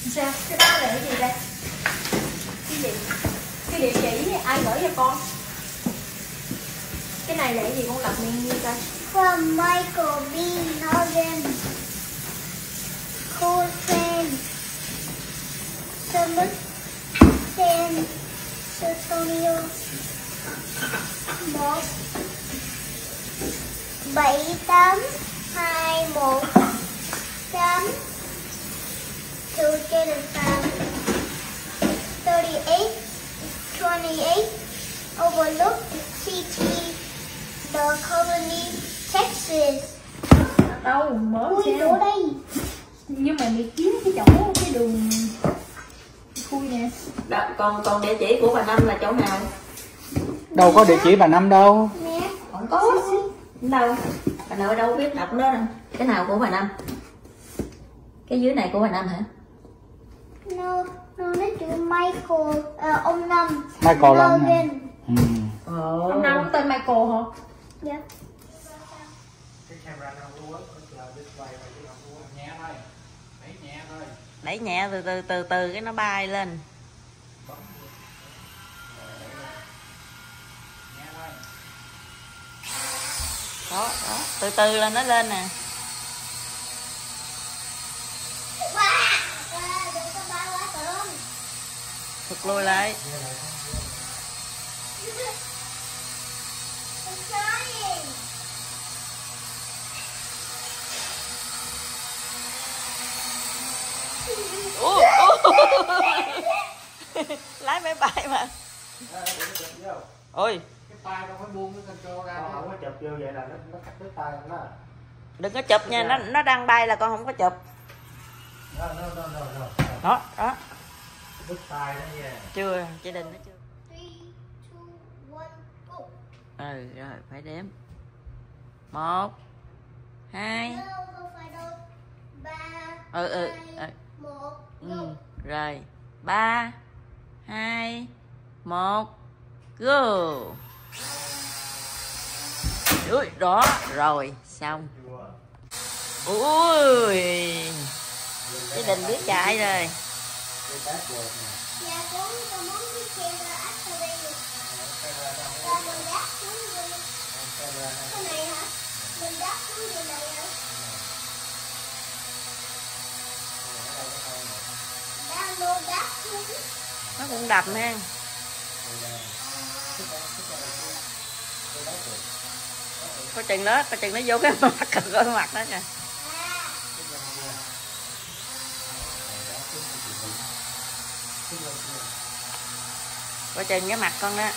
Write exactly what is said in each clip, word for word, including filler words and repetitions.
Sao? Cái đó là cái gì đây? Cái địa, cái địa chỉ ai gửi cho con? Cái này là cái gì con đọc miệng như coi. From Michael B. Nolan. Cool friend. Thomas San Antonio. Một bảy tám hai một chấm to get it from thirty-eight twenty-eight Overlook City, The Colony, Texas. Đâu mở Ui, sao? ở đây. Nhưng mà mày kiếm cái chỗ cái đường khui nè. Đó, còn còn địa chỉ của bà Năm là chỗ nào? Đâu có địa chỉ bà Năm đâu. Mẹ. Không có đâu. Bà nội đâu biết đọc đó đâu. Cái nào của bà Năm? Cái dưới này của bà Năm hả? No, no, nó chữ Michael, à, ông Năm. Michael là ông Nolan. Ừ. Ồ. Ông Năm tên Michael hả? Dạ. Đẩy nhẹ từ từ từ từ cái nó bay lên. Đó, đó, từ từ là nó lên nè. Thụt lùi lại. Ủa, ủa. Lái máy bay mà. Ôi. Cái tay đâu phải buông cái control ra, nó không có chụp vô vậy là nó nó cắt đứt tay nó. Đừng có chụp nha, nó nó đang bay là con không có chụp. Đó, đó, đó, đó, đó. Đó, đó. Đứt tay nó nha. Chưa, gia đình nó chưa. three, two, one, go. Ừ, rồi, phải đếm. Một, hai. No, không phải đâu. Ba, Ừ, ừ, hai, ừ. một, Ừ. go. Rồi, ba, hai, một, go. Ui, đó, rồi, xong. Ui, gia đình biết chạy rồi. Dạ, con con muốn cái camera activated. Và mình đáp xuống đi. Cái này hả? Mình đáp xuống như này hả? Đang lô đáp xuống. Nó cũng đập ha. Có chừng đó, có chừng nó vô cái mặt, cái mặt đó kìa. Có chừng cái mặt con đó.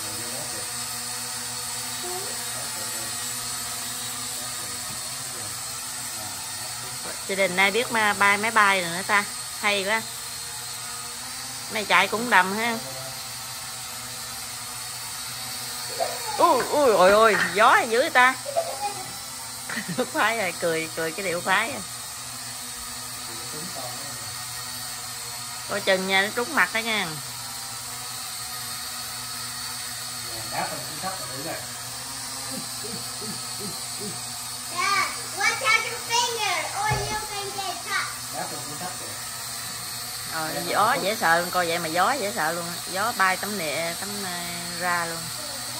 Gia đình nay biết mà bay máy bay rồi nữa ta. Hay quá. Này chạy cũng đầm ha. Ui ui ôi ôi, gió dữ ta. Phái rồi, cười cười cái điệu phái rồi. Coi chừng nha, nó trúng mặt đó nha. Đá phần chính xác là đúng rồi. Yeah, watch out your finger or you can get cut. Đá phần chính xác rồi. Rồi, gió dễ sợ luôn, coi vậy mà gió dễ sợ luôn. Gió bay tấm nệ, tấm ra luôn.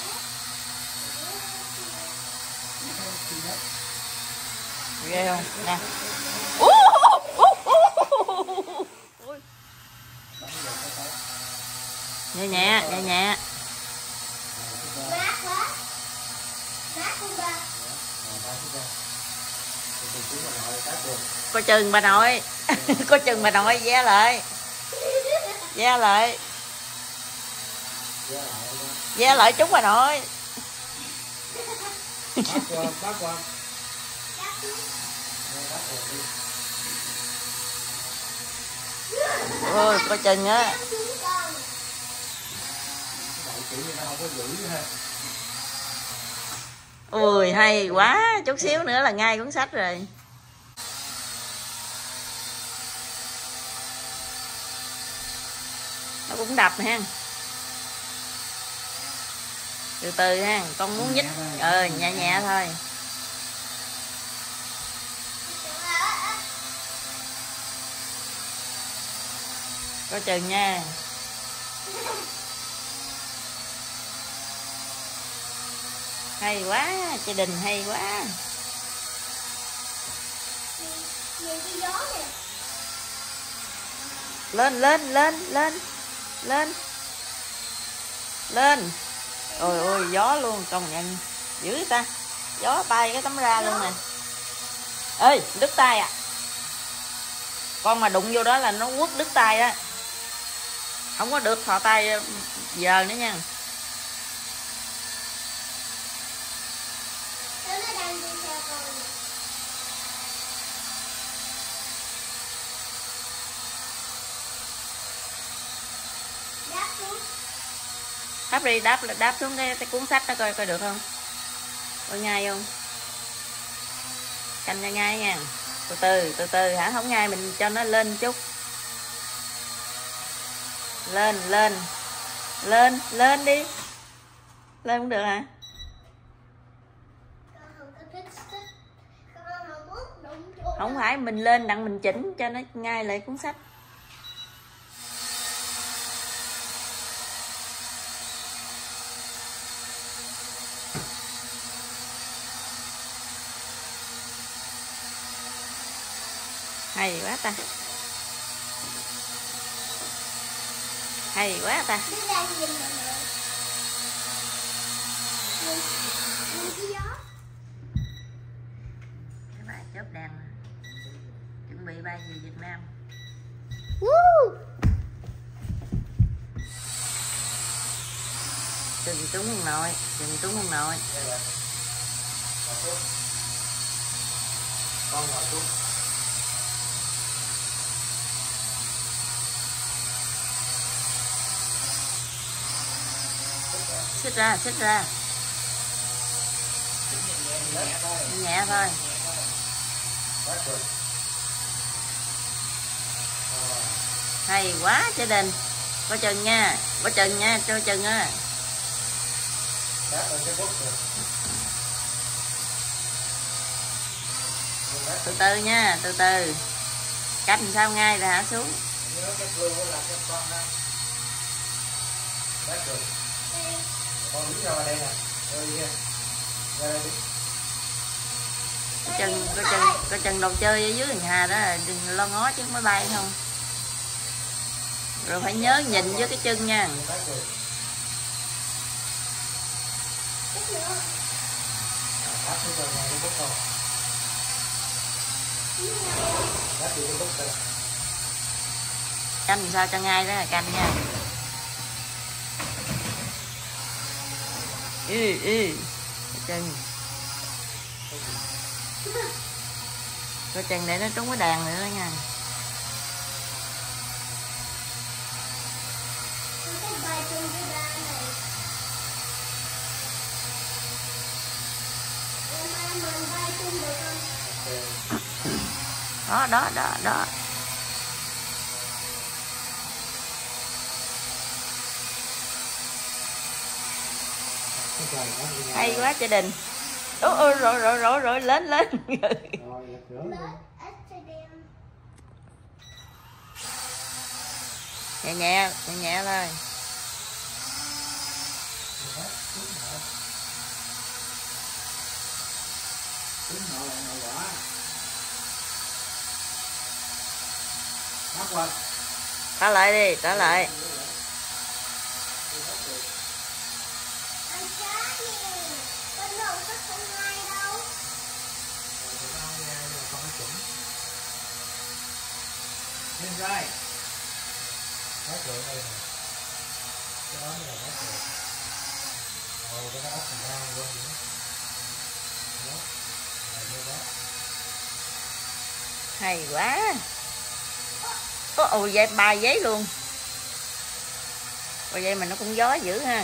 Ghê không? Nè. Nhẹ nhẹ, nhẹ nhẹ. Mát quá. Mát không ba? Coi chừng bà nội. Coi chừng bà nội, vé lại. Vé lại. Vé lại chúng bà nội. Bác qua, bác qua. Ôi, coi chừng á. Ui, hay quá. Chút xíu nữa là ngay cuốn sách rồi. Nó cũng đập ha. Từ từ ha. Con muốn nhích. Ờ, nhẹ nhẹ thôi. Coi chừng nha. Hay quá, gia đình hay quá. Nhìn cái gió nè. Lên lên lên lên lên lên. Ôi ôi gió luôn, công nhận dữ ta. Gió bay cái tấm ra luôn nè. Ê đứt tay à. Con mà đụng vô đó là nó quất đứt tay á. Không có được thò tay giờ nữa nha. Nó đang đi theo con. Đáp xuống. Đáp đi, đáp đáp xuống cái, cái cuốn sách đó coi coi được không. Coi ngay không. Canh cho ngay nha. Từ từ từ từ hả, không ngay mình cho nó lên chút. Lên lên lên lên đi. Lên cũng được hả. Con không có thích thích. Con không muốn đụng chỗ. Không phải mình lên đặng mình chỉnh cho nó ngay lại cuốn sách. Hay quá ta. Hay quá ta. Nó đang nhìn mình nè. Nhìn, nhìn cái gió. Cái bài chớp đèn chuẩn bị bay về Việt Nam. Woo! Chừng trúng ông nội, chừng trúng ông nội. Con ngồi xuống. Xích ra, xích ra. Nhẹ thôi. Hay quá gia đình. Coi chừng nha, coi chừng nha, cho chừng á. Từ từ nha, từ từ. Cách làm sao ngay là hạ xuống. Con đứng ra đây nè. Rồi kia. Ra đây đứng. Coi chừng, coi chừng, coi chừng đồ chơi ở dưới nhà đó, đừng lo ngó chứ máy bay không. Rồi phải nhớ nhìn với cái chân nha. Canh sao cho ngay đó là canh nha. Ừ ừ. Chân. Coi chừng để nó trúng cái đèn nữa đó nha. Đó đó đó đó. Hay quá gia đình. Ôi, ôi rồi rồi rồi rồi lên lên. Nhẹ nhẹ nhẹ nhẹ thôi. Trả lại đi, trả lại. Lên rai. Bác rồi đây nè. Cái đó là bác rồi. Ồ, cái đó ốc thành ra quên gì nữa. Đó. Rồi đây đó. Hay quá. Ồ, ồ vậy ba giấy luôn. Ồ vậy mà nó cũng gió dữ ha.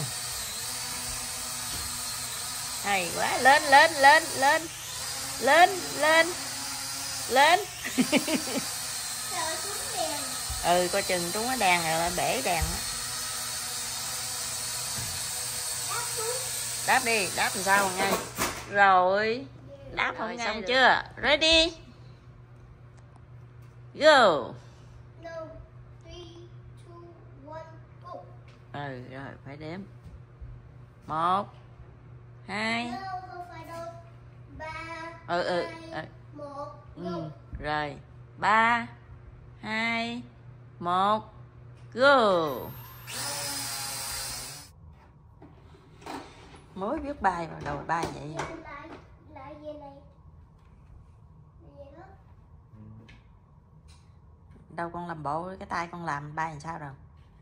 Hay quá, lên lên lên lên. Lên lên. Lên. Ừ coi chừng trúng cái đèn rồi bể đèn đó. Đáp đi, đáp làm sao ngay. Rồi. Đáp không ngay xong được. Chưa? Ready. Go. No, three, Ừ rồi phải đếm. Một, hai. Đâu, không phải đâu. Ba, Ừ ừ. hai, ừ. một, Ừ. go. Rồi. Ba, hai, một, go. Mới biết bay vào đầu bay vậy. Lại, lại về này. Về đó. Đâu con làm bộ cái tay con làm bay làm sao rồi?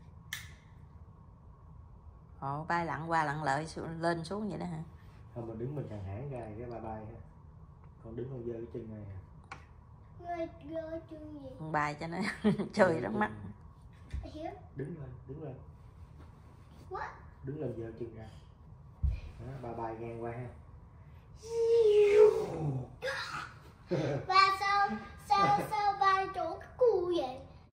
Ồ, bay lặn qua lặn lại lên xuống vậy đó hả? Không, mình đứng mình thằng hãng ra cái ba bay ha. Con đứng con giơ cái chân này. Ngơi gơ chân gì? Con bay cho nó chơi rất mắt. Hiểu. Đứng lên, đứng lên. What? Đứng lên giơ chân ra. Đó, ba bay ngang qua ha. Ba sao sao sao ba chỗ cái cu vậy?